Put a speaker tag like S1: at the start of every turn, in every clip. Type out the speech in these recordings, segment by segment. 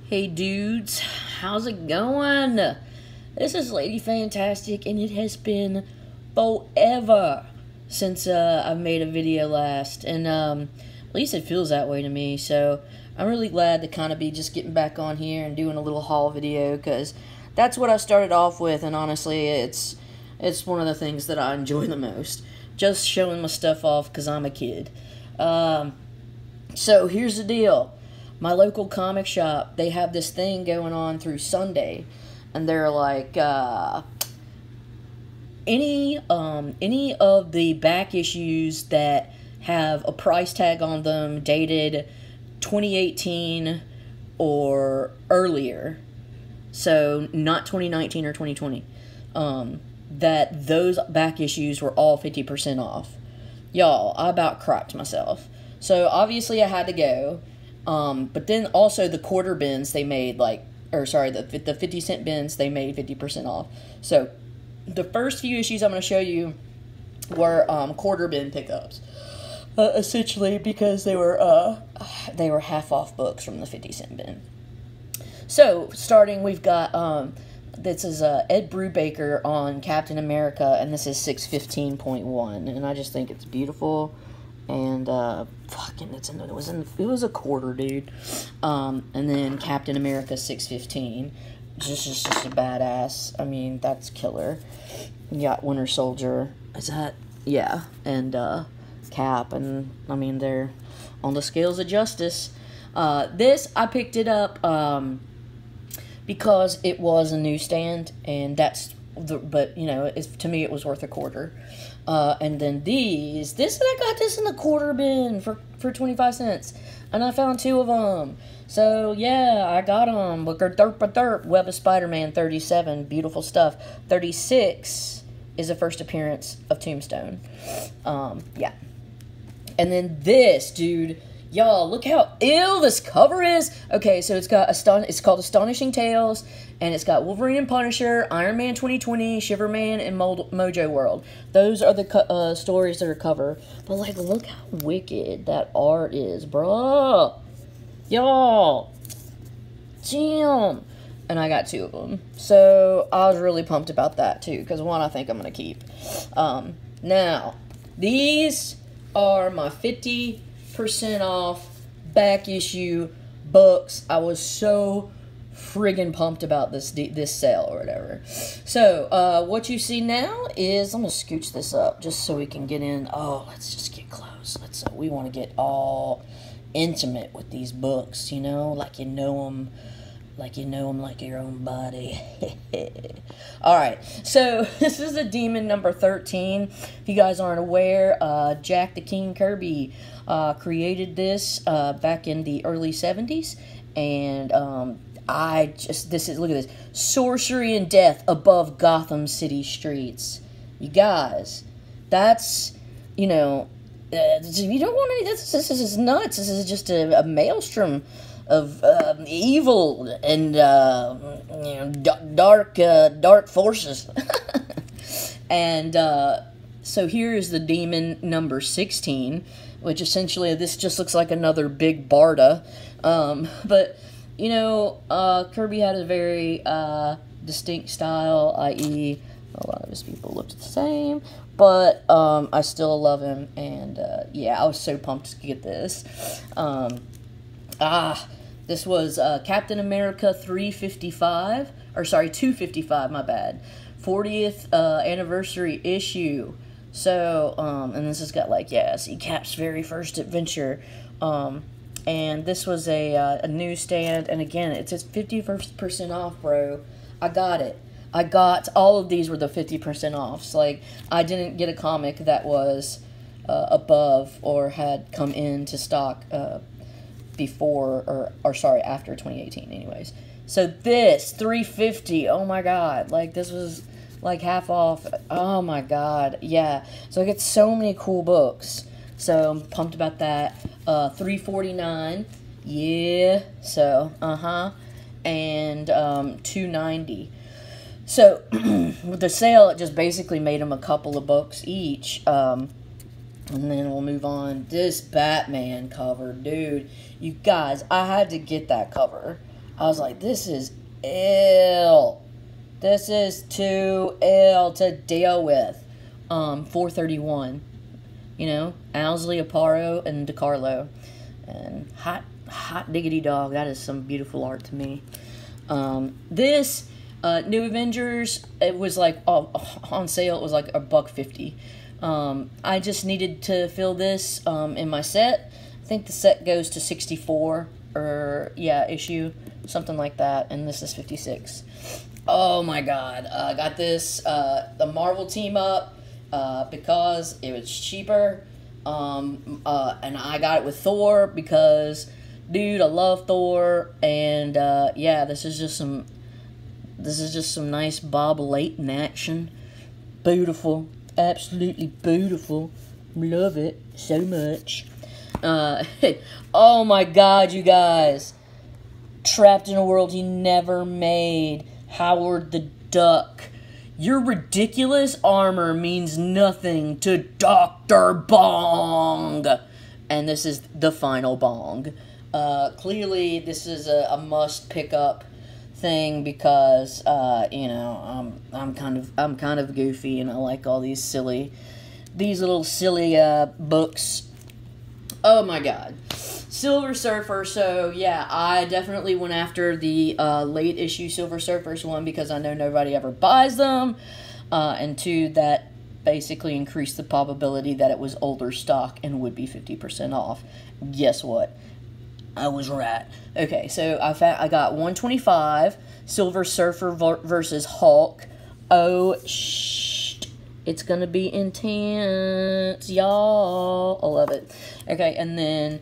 S1: Hey dudes, how's it going? This is Lady Fantastic, and it has been forever since I've made a video last, and at least it feels that way to me. So I'm really glad to kind of be just getting back on here and doing a little haul video, because that's what I started off with, and honestly, it's one of the things that I enjoy the most, just showing my stuff off because I'm a kid. So here's the deal. My local comic shop, they have this thing going on through Sunday, and they're like, any of the back issues that have a price tag on them dated 2018 or earlier, so not 2019 or 2020, that those back issues were all 50% off. Y'all, I about crapped myself. So obviously I had to go. But then also the quarter bins they made, the 50 cent bins, they made 50% off. So the first few issues I'm going to show you were quarter bin pickups, essentially because they were half off books from the 50 cent bin. So starting, we've got this is Ed Brubaker on Captain America, and this is 615.1, and I just think it's beautiful. And it was a quarter, dude. And then Captain America 615, just a badass. I mean, that's killer. You got Winter Soldier. Is that? Yeah. And Cap, and I mean, they're on the scales of justice. This, I picked it up because it was a newsstand, and but you know, to me it was worth a quarter. And then I got this in the quarter bin for 25 cents, and I found 2 of them. So yeah, I got them. Look, derp, Web of Spider-Man 37, beautiful stuff. 36 is the first appearance of Tombstone. Yeah. And then this, dude, y'all, look how ill this cover is. Okay, so it's called Astonishing Tales, and it's got Wolverine and Punisher, Iron Man 2020, Shiverman, and Mojo World. Those are the stories that are covered. But, like, look how wicked that art is, bruh. Y'all. Damn. And I got 2 of them. So, I was really pumped about that, too, because one I think I'm going to keep. Now, these are my 50% off back issue books. I was so friggin' pumped about this sale or whatever. So what you see now is, I'm gonna scooch this up just so we can get in. Oh, let's just get close. We want to get all intimate with these books, you know, like you know them like your own body. Alright, so this is a Demon number 13. If you guys aren't aware, Jack the King Kirby created this back in the early 70s, and look at this. Sorcery and death above Gotham City streets. You guys, that's, you know, you don't want any, this is nuts. This is just a maelstrom of evil and dark forces. And so here is the Demon number 16, which essentially this just looks like another big Barda. But you know, Kirby had a very distinct style, i.e. a lot of his people looked the same, but I still love him, and yeah, I was so pumped to get this. This was Captain America 255, my bad. 40th anniversary issue. So, and this has got, like, yeah, see, Cap's very first adventure. And this was a newsstand, and again, it's 50% off, bro. I got it. All of these were the 50% offs. Like, I didn't get a comic that was above or had come into stock before, after 2018 anyways. So this, $3.50, oh my god, like, this was, like, half off, oh my god, yeah. So I get so many cool books, so I'm pumped about that. $3.49, yeah, so, and $2.90. So, with the sale, it just basically made them a couple of books each, And then we'll move on. This Batman cover, dude. You guys, I had to get that cover. I was like, this is ill. This is too ill to deal with. 431. You know, Owsley, Aparo, and DiCarlo. And hot diggity dog. That is some beautiful art to me. This New Avengers, it was like on sale. It was like $1.50. I just needed to fill this in my set. I think the set goes to 64 or issue, something like that. And this is 56. Oh my God! I got this the Marvel team up because it was cheaper. And I got it with Thor because, dude, I love Thor. And this is just some nice Bob Layton action. Beautiful. Absolutely beautiful. Love it so much. Oh my God, you guys. Trapped in a World He Never Made. Howard the Duck. Your ridiculous armor means nothing to Dr. Bong. And this is the final Bong. Clearly, this is a must pick up thing because I'm kind of goofy and I like all these little silly books. Oh my God. Silver Surfer. So yeah, I definitely went after the late issue Silver Surfers one because I know nobody ever buys them, and two, that basically increased the probability that it was older stock and would be 50% off. Guess what? I was right. Okay, so I got 125 Silver Surfer versus Hulk. Oh, it's gonna be intense, y'all. I love it. Okay, and then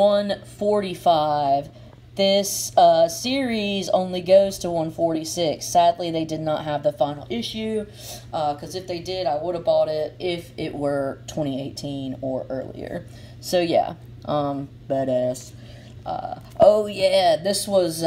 S1: 145. This series only goes to 146. Sadly, they did not have the final issue, because if they did, I would have bought it if it were 2018 or earlier. So yeah, badass. Oh yeah, this was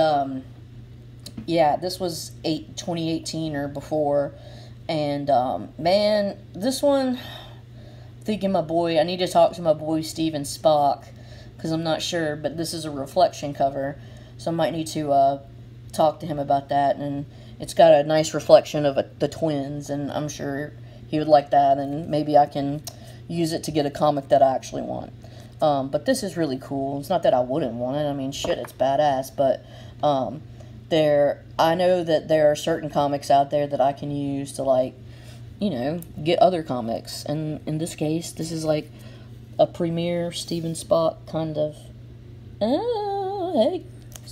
S1: 2018 or before, and man, this one, thinking I need to talk to my boy Steven Spock, because I'm not sure, but this is a reflection cover, so I might need to talk to him about that, and it's got a nice reflection of the twins, and I'm sure he would like that, and maybe I can use it to get a comic that I actually want. But this is really cool. It's not that I wouldn't want it. I mean, shit, it's badass, but I know that there are certain comics out there that I can use to, like, you know, get other comics, and in this case, this is like a premier Steven Spock kind of. Oh, hey.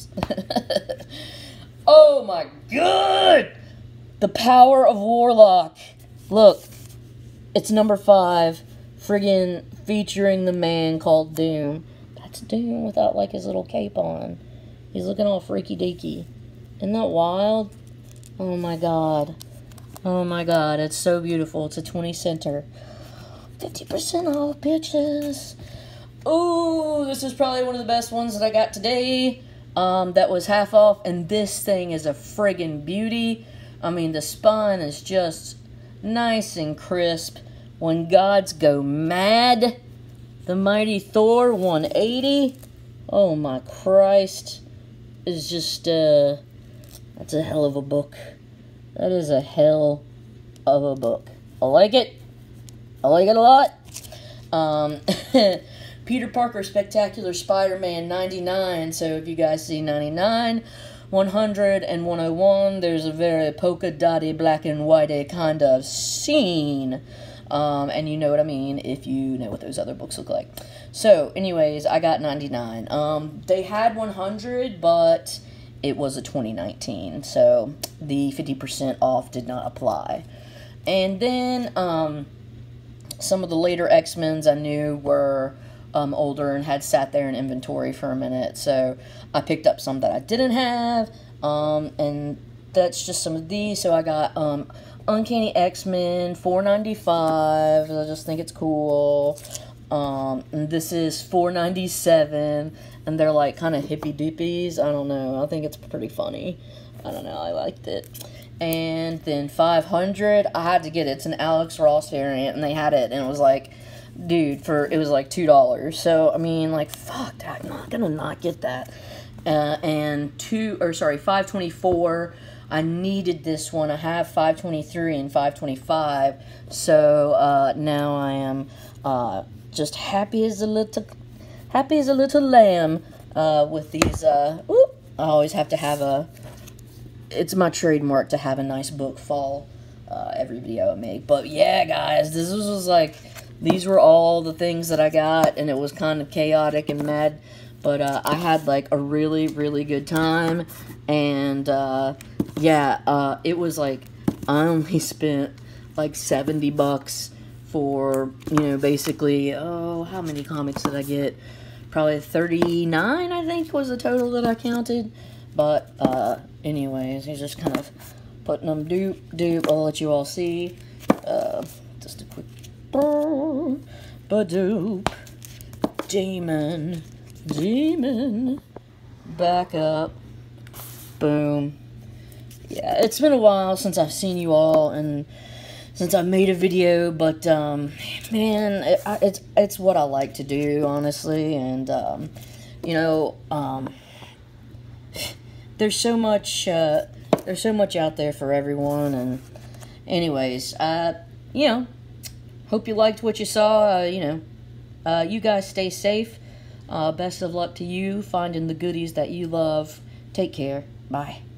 S1: Oh my God! The Power of Warlock. Look, it's number 5, friggin' featuring the man called Doom. That's Doom without, like, his little cape on. He's looking all freaky deaky. Isn't that wild? Oh my God. Oh my God, it's so beautiful. It's a 20 center. 50% off, bitches. Ooh, this is probably one of the best ones that I got today. That was half off, and this thing is a friggin' beauty. I mean, the spine is just nice and crisp. When Gods Go Mad, the Mighty Thor 180. Oh my Christ. It's just, that's a hell of a book. That is a hell of a book. I like it. I like it a lot. Peter Parker Spectacular Spider-Man 99. So if you guys see 99, 100, and 101, there's a very polka-dotty, black and white kind of scene. And you know what I mean if you know what those other books look like. So, anyways, I got 99. They had 100, but it was a 2019, so the 50% off did not apply. And then, some of the later X-Men's I knew were older and had sat there in inventory for a minute, so I picked up some that I didn't have, and that's just some of these. So I got Uncanny X-Men, $4.95, I just think it's cool. And this is $4.97, and they're like kind of hippy dippies. I don't know, I think it's pretty funny. I don't know, I liked it. And then 500, I had to get it. It's an Alex Ross variant, and they had it, and it was like, dude, it was like $2. So, I mean, like, fuck, I'm not gonna not get that. and 524. I needed this one. I have 523 and 525, so now I am just happy as a little lamb with these. I always have to have it's my trademark to have a nice book fall every video I make. But yeah, guys, this was like, these were all the things that I got, and it was kind of chaotic and mad. But I had like a really, really good time, and yeah, it was like, I only spent like $70 for, you know, basically, how many comics did I get? Probably 39, I think, was the total that I counted. But anyways, he's just kind of putting them dupe. I'll let you all see. Just a quick ba-doop. Demon, back up, boom. Yeah, it's been a while since I've seen you all, and since I made a video, but, man, it's what I like to do, honestly, and, you know, there's so much out there for everyone, and, anyways, you know, hope you liked what you saw. You know, you guys stay safe. Best of luck to you finding the goodies that you love. Take care. Bye.